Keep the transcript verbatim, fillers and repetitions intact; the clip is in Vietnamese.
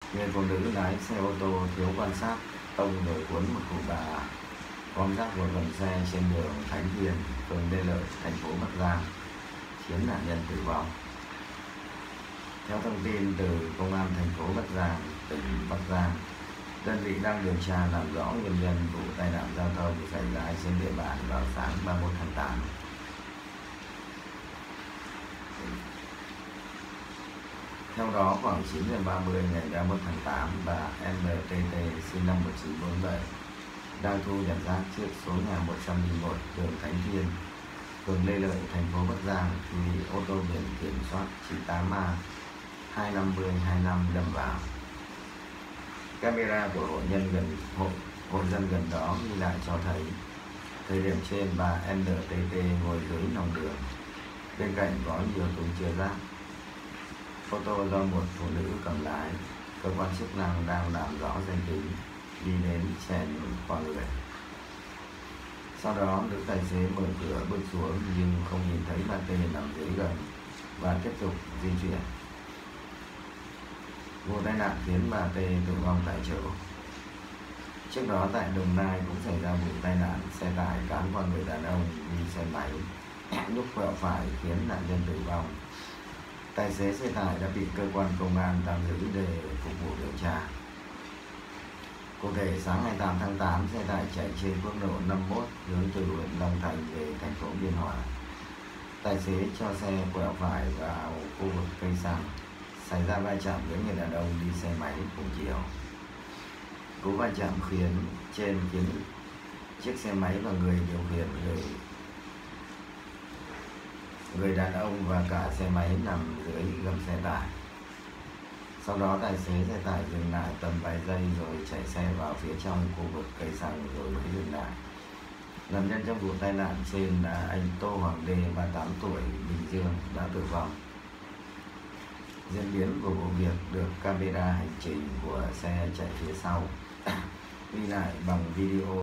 Người phụ nữ lái xe ô tô thiếu quan sát tông rồi cuốn một cụ bà quăng rác vào gầm xe trên đường Thánh Hiền, phường Lê Lợi, thành phố Bắc Giang, khiến nạn nhân tử vong. Theo thông tin từ Công an thành phố Bắc Giang, tỉnh Bắc Giang, đơn vị đang điều tra làm rõ nguyên nhân vụ tai nạn giao thông xảy ra trên địa bàn vào sáng ba mươi mốt tháng tám. Theo đó, khoảng chín giờ ba mươi ngày ba mươi mốt tháng tám, bà en lờ tê tê sinh năm một nghìn chín trăm bốn mươi bảy đang thu nhặt rác trước số nhà một trăm lẻ một đường Thánh Thiên, phường Lê Lợi, thành phố Bắc Giang thì bị ô tô biển kiểm soát chín tám A hai năm không hai năm đâm vào. Camera của hộ nhân gần hộ, hộ dân gần đó ghi lại cho thấy thời điểm trên bà en lờ tê tê ngồi dưới lòng đường, bên cạnh có nhiều thùng chứa rác. Ô tô do một phụ nữ cầm lái, cơ quan chức năng đang làm rõ danh tính, đi đến chèn qua người. Sau đó, nữ tài xế mở cửa bước xuống nhưng không nhìn thấy bà T nằm dưới gầm và tiếp tục di chuyển. Vụ tai nạn khiến bà T tử vong tại chỗ. Trước đó tại Đồng Nai cũng xảy ra vụ tai nạn xe tải cán qua người đàn ông đi xe máy lúc quẹo phải khiến nạn nhân tử vong. Tài xế xe tải đã bị cơ quan công an tạm giữ để phục vụ điều tra. Cụ thể, sáng ngày tám tháng tám, xe tải chạy trên quốc lộ năm mươi mốt hướng từ huyện Long Thành về thành phố Biên Hòa. Tài xế cho xe quẹo phải vào khu vực cây xăng, xảy ra va chạm với người đàn ông đi xe máy cùng chiều. Cú va chạm khiến trên khiến chiếc xe máy và người điều khiển người người đàn ông và cả xe máy nằm dưới gầm xe tải. Sau đó tài xế xe tải dừng lại tầm vài giây rồi chạy xe vào phía trong khu vực cây xăng rồi mới dừng lại. Nạn nhân trong vụ tai nạn trên là anh Tô Hoàng Đê, ba mươi tám tuổi, Bình Dương, đã tử vong. Diễn biến của vụ việc được camera hành trình của xe chạy phía sau ghi lại bằng video.